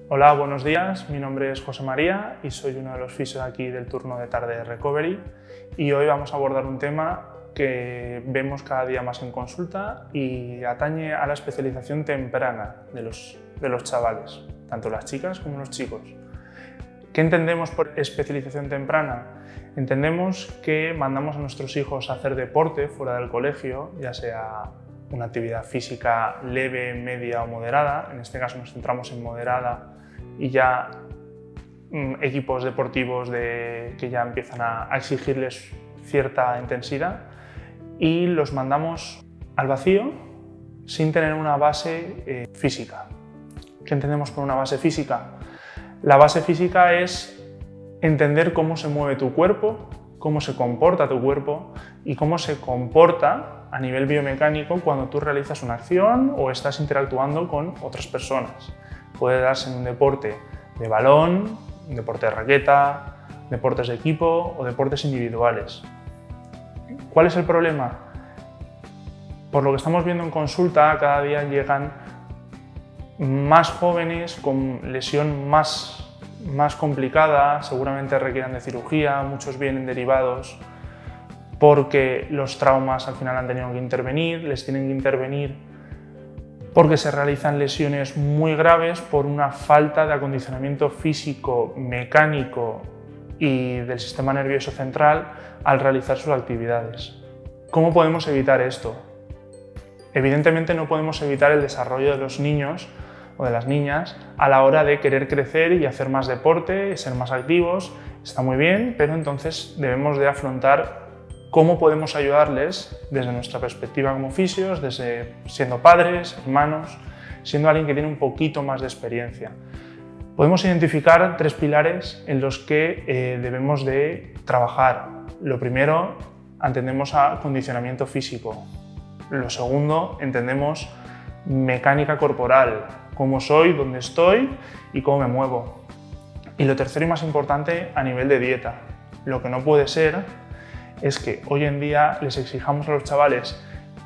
Hola, buenos días. Mi nombre es José María y soy uno de los fisios aquí del turno de tarde de Recovery. Y hoy vamos a abordar un tema que vemos cada día más en consulta y atañe a la especialización temprana de los chavales, tanto las chicas como los chicos. ¿Qué entendemos por especialización temprana? Entendemos que mandamos a nuestros hijos a hacer deporte fuera del colegio, ya sea una actividad física leve, media o moderada. En este caso nos centramos en moderada y ya equipos deportivos que ya empiezan a exigirles cierta intensidad, y los mandamos al vacío sin tener una base física. ¿Qué entendemos por una base física? La base física es entender cómo se mueve tu cuerpo, cómo se comporta tu cuerpo y cómo se comporta a nivel biomecánico cuando tú realizas una acción o estás interactuando con otras personas. Puede darse en un deporte de balón, un deporte de raqueta, deportes de equipo o deportes individuales. ¿Cuál es el problema? Por lo que estamos viendo en consulta, cada día llegan más jóvenes con lesión más complicada, seguramente requieran de cirugía, muchos vienen derivados porque los traumas al final han tenido que intervenir, les tienen que intervenir porque se realizan lesiones muy graves por una falta de acondicionamiento físico, mecánico y del sistema nervioso central al realizar sus actividades. ¿Cómo podemos evitar esto? Evidentemente no podemos evitar el desarrollo de los niños o de las niñas a la hora de querer crecer y hacer más deporte, ser más activos. Está muy bien, pero entonces debemos de afrontar cómo podemos ayudarles desde nuestra perspectiva como fisios, desde siendo padres, hermanos, siendo alguien que tiene un poquito más de experiencia. Podemos identificar 3 pilares en los que debemos de trabajar. Lo primero, entendemos acondicionamiento físico. Lo segundo, entendemos mecánica corporal, cómo soy, dónde estoy y cómo me muevo. Y lo tercero y más importante, a nivel de dieta. Lo que no puede ser es que hoy en día les exijamos a los chavales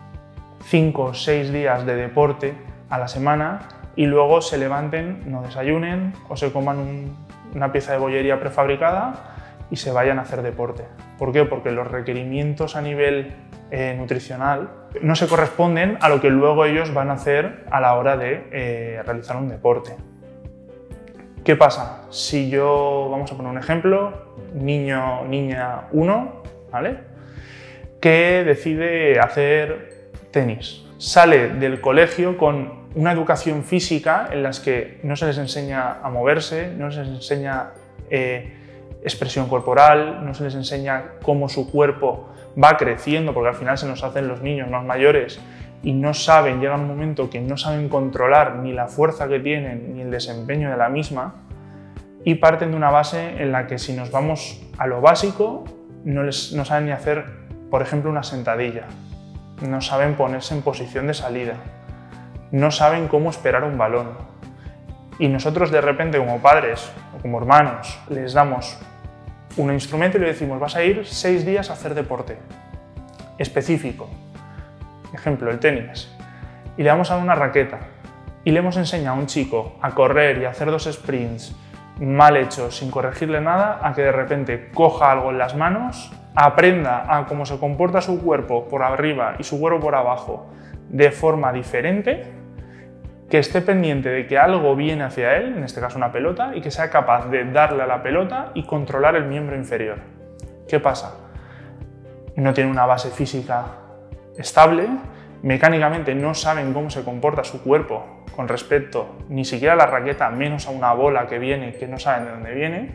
5 o 6 días de deporte a la semana y luego se levanten, no desayunen o se coman una pieza de bollería prefabricada y se vayan a hacer deporte. ¿Por qué? Porque los requerimientos a nivel nutricional no se corresponden a lo que luego ellos van a hacer a la hora de realizar un deporte. ¿Qué pasa? Si yo, vamos a poner un ejemplo, niño, niña 1, ¿vale?, que decide hacer tenis. Sale del colegio con una educación física en la que no se les enseña a moverse, no se les enseña expresión corporal, no se les enseña cómo su cuerpo va creciendo, porque al final se nos hacen los niños más mayores y no saben, llega un momento que no saben controlar ni la fuerza que tienen ni el desempeño de la misma, y parten de una base en la que, si nos vamos a lo básico, no saben ni hacer, por ejemplo, una sentadilla, no saben ponerse en posición de salida, no saben cómo esperar un balón. Y nosotros de repente, como padres o como hermanos, les damos un instrumento y le decimos: vas a ir 6 días a hacer deporte específico, ejemplo, el tenis, y le vamos a dar una raqueta y le hemos enseñado a un chico a correr y a hacer 2 sprints mal hechos, sin corregirle nada, a que de repente coja algo en las manos, aprenda a cómo se comporta su cuerpo por arriba y su cuerpo por abajo de forma diferente, que esté pendiente de que algo viene hacia él, en este caso una pelota, y que sea capaz de darle a la pelota y controlar el miembro inferior. ¿Qué pasa? No tiene una base física estable, mecánicamente no saben cómo se comporta su cuerpo con respecto ni siquiera a la raqueta, menos a una bola que viene, que no saben de dónde viene,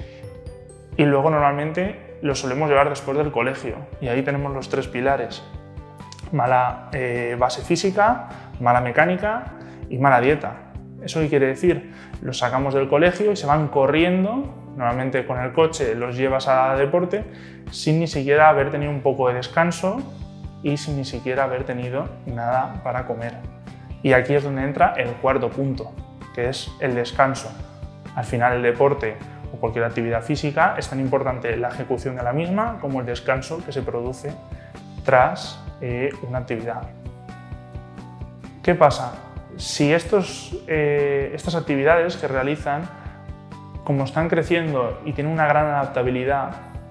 y luego normalmente lo solemos llevar después del colegio, y ahí tenemos los 3 pilares: mala base física, mala mecánica y mala dieta. ¿Eso qué quiere decir? Los sacamos del colegio y se van corriendo, normalmente con el coche los llevas a deporte, sin ni siquiera haber tenido un poco de descanso y sin ni siquiera haber tenido nada para comer. Y aquí es donde entra el cuarto punto, que es el descanso. Al final, el deporte o cualquier actividad física es tan importante la ejecución de la misma como el descanso que se produce tras una actividad. ¿Qué pasa? si estas actividades que realizan, como están creciendo y tienen una gran adaptabilidad,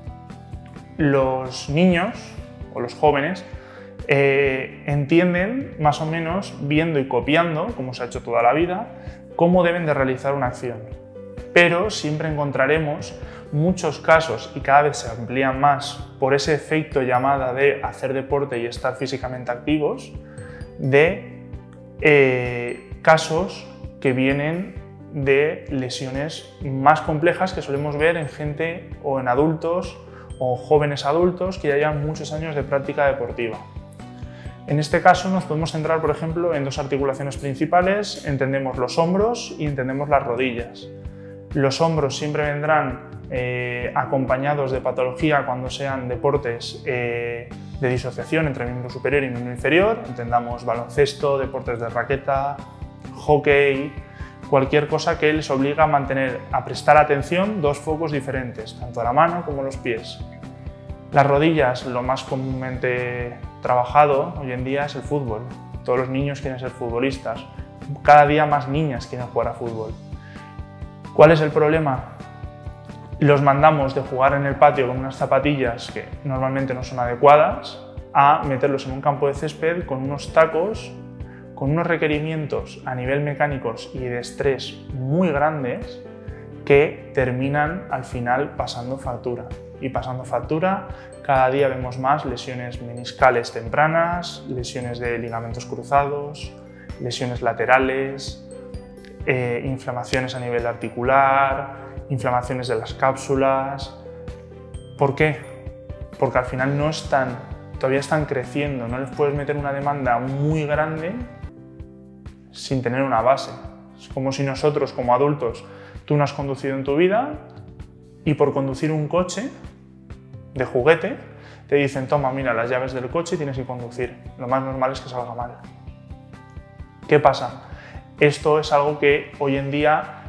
los niños o los jóvenes entienden más o menos, viendo y copiando, como se ha hecho toda la vida, cómo deben de realizar una acción. Pero siempre encontraremos muchos casos, y cada vez se amplían más por ese efecto llamada de hacer deporte y estar físicamente activos, de casos que vienen de lesiones más complejas que solemos ver en gente o en adultos o jóvenes adultos que ya llevan muchos años de práctica deportiva. En este caso nos podemos centrar, por ejemplo, en dos articulaciones principales. Entendemos los hombros y entendemos las rodillas. Los hombros siempre vendrán acompañados de patología cuando sean deportes de disociación entre miembro superior y miembro inferior. Entendamos baloncesto, deportes de raqueta, hockey, cualquier cosa que les obliga a prestar atención dos focos diferentes, tanto a la mano como a los pies. Las rodillas, lo más comúnmente trabajado hoy en día es el fútbol. Todos los niños quieren ser futbolistas. Cada día más niñas quieren jugar a fútbol. ¿Cuál es el problema? Los mandamos de jugar en el patio con unas zapatillas que normalmente no son adecuadas a meterlos en un campo de césped con unos tacos, con unos requerimientos a nivel mecánicos y de estrés muy grandes que terminan al final pasando factura. Y pasando factura, cada día vemos más lesiones meniscales tempranas, lesiones de ligamentos cruzados, lesiones laterales, inflamaciones a nivel articular, inflamaciones de las cápsulas. ¿Por qué? Porque al final todavía están creciendo, no les puedes meter una demanda muy grande sin tener una base. Es como si nosotros, como adultos, tú no has conducido en tu vida y por conducir un coche de juguete te dicen: toma, mira las llaves del coche y tienes que conducir. Lo más normal es que salga mal. ¿Qué pasa? Esto es algo que hoy en día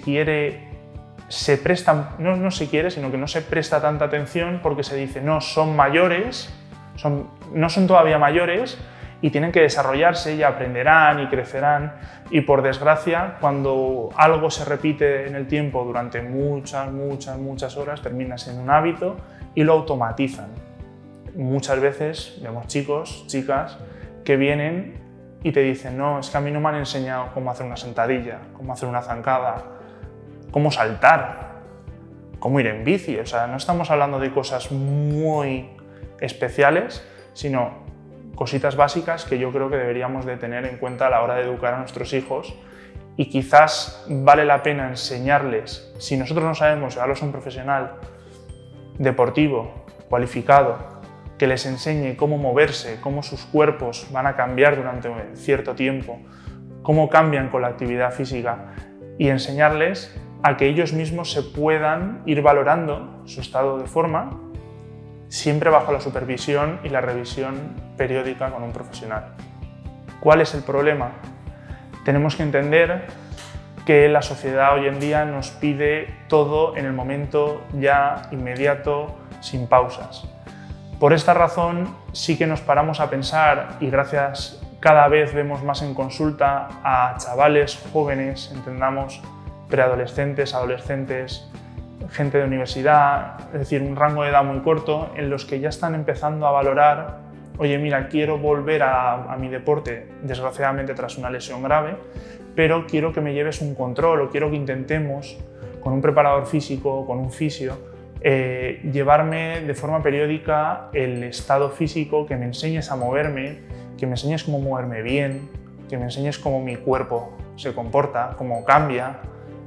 no se quiere, sino que no se presta tanta atención porque se dice: no, son mayores, no son todavía mayores y tienen que desarrollarse y aprenderán y crecerán. Y por desgracia, cuando algo se repite en el tiempo durante muchas horas, termina siendo un hábito y lo automatizan. Muchas veces vemos chicos, chicas que vienen y te dicen: no, es que a mí no me han enseñado cómo hacer una sentadilla, cómo hacer una zancada, cómo saltar, cómo ir en bici. O sea, no estamos hablando de cosas muy especiales, sino cositas básicas que yo creo que deberíamos de tener en cuenta a la hora de educar a nuestros hijos, y quizás vale la pena enseñarles, si nosotros no sabemos llevarlos a un profesional deportivo, cualificado, que les enseñe cómo moverse, cómo sus cuerpos van a cambiar durante cierto tiempo, cómo cambian con la actividad física, y enseñarles a que ellos mismos se puedan ir valorando su estado de forma, siempre bajo la supervisión y la revisión periódica con un profesional. ¿Cuál es el problema? Tenemos que entender que la sociedad hoy en día nos pide todo en el momento ya inmediato, sin pausas. Por esta razón sí que nos paramos a pensar, y gracias cada vez vemos más en consulta a chavales jóvenes, entendamos preadolescentes, adolescentes, gente de universidad, es decir, un rango de edad muy corto, en los que ya están empezando a valorar: oye, mira, quiero volver a mi deporte, desgraciadamente tras una lesión grave, pero quiero que me lleves un control, o quiero que intentemos, con un preparador físico, con un fisio, llevarme de forma periódica el estado físico, que me enseñes a moverme, que me enseñes cómo moverme bien, que me enseñes cómo mi cuerpo se comporta, cómo cambia.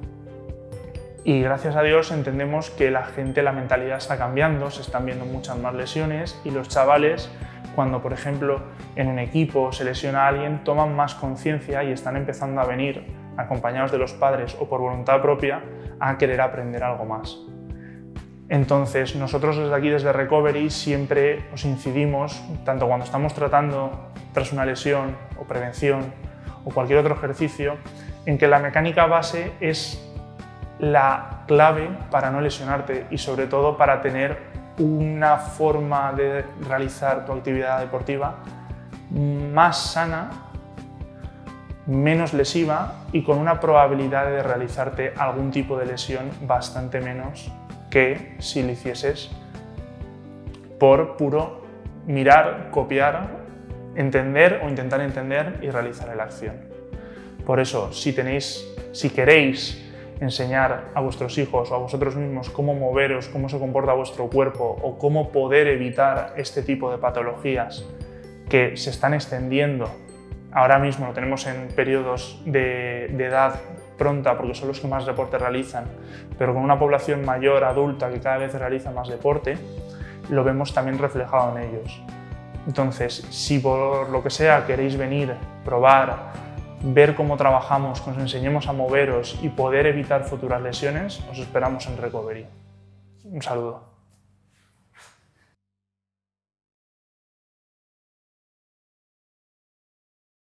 Y gracias a Dios entendemos que la mentalidad está cambiando, se están viendo muchas más lesiones, y los chavales, cuando por ejemplo en un equipo se lesiona a alguien, toman más conciencia y están empezando a venir, acompañados de los padres o por voluntad propia, a querer aprender algo más. Entonces nosotros desde aquí, desde Recovery, siempre os incidimos, tanto cuando estamos tratando tras una lesión o prevención o cualquier otro ejercicio, en que la mecánica base es la clave para no lesionarte y sobre todo para tener una forma de realizar tu actividad deportiva más sana, menos lesiva y con una probabilidad de realizarte algún tipo de lesión bastante menos que si lo hicieses por puro mirar, copiar, entender o intentar entender y realizar la acción. Por eso, si queréis enseñar a vuestros hijos o a vosotros mismos cómo moveros, cómo se comporta vuestro cuerpo o cómo poder evitar este tipo de patologías que se están extendiendo, ahora mismo lo tenemos en periodos de edad pronta porque son los que más deporte realizan, pero con una población mayor, adulta, que cada vez realiza más deporte, lo vemos también reflejado en ellos. Entonces, si por lo que sea queréis venir, probar, ver cómo trabajamos, que os enseñemos a moveros y poder evitar futuras lesiones, os esperamos en Recovery. Un saludo.